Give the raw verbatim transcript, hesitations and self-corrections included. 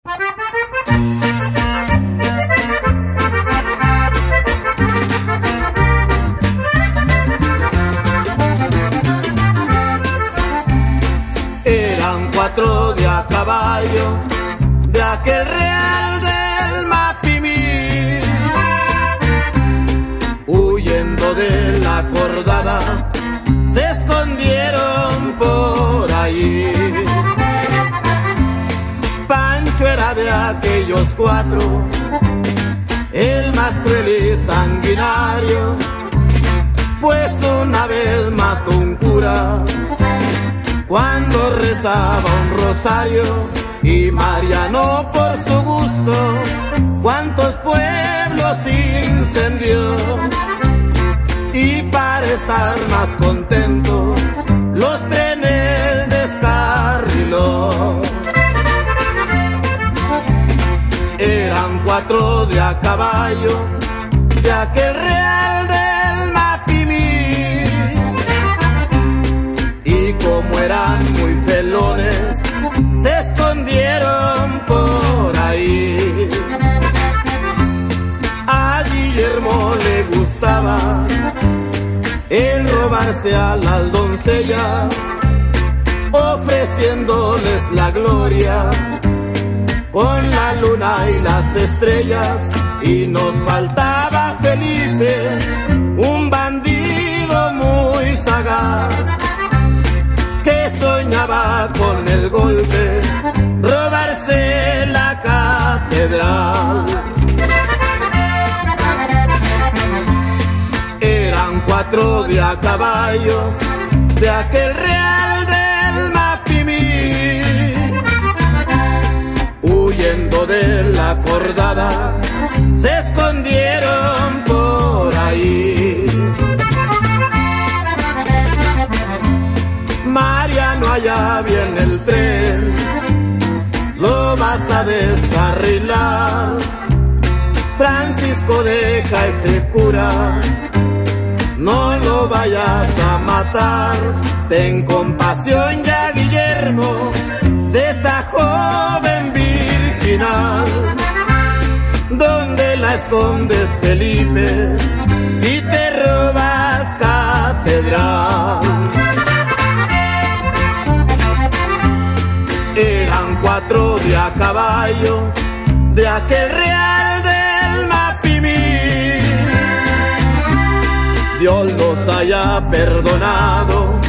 Eran cuatro de a caballo de aquel real del Mapimí, huyendo de la cordada se escondieron por ahí. Pancho era de aquellos cuatro el más cruel y sanguinario, pues una vez mató un cura cuando rezaba un rosario, y Mariano por su gusto cuántos pueblos incendió. Y para estar más contento los trenes descarriló. Eran cuatro de a caballo de aquel real del Mapimí, y como eran muy felones se escondieron por ahí. A Guillermo le gustaba el robarse a las doncellas, ofreciéndoles la gloria con la luna y las estrellas. Y nos faltaba Felipe, un bandido muy sagaz, que soñaba con el golpe robarse la catedral. Eran cuatro de a caballo de aquel real del Mapimí, huyendo de la cordada se escondieron por ahí. Mariano, allá viene el tren, lo vas a descarrilar. Francisco, deja ese cura, no lo vayas a matar. Ten compasión ya, Guillermo, de esa joven virginal. ¿Dónde la escondes, Felipe, si te robas catedral? Eran cuatro de a caballo de aquel real del Mapimí. Dios los haya perdonado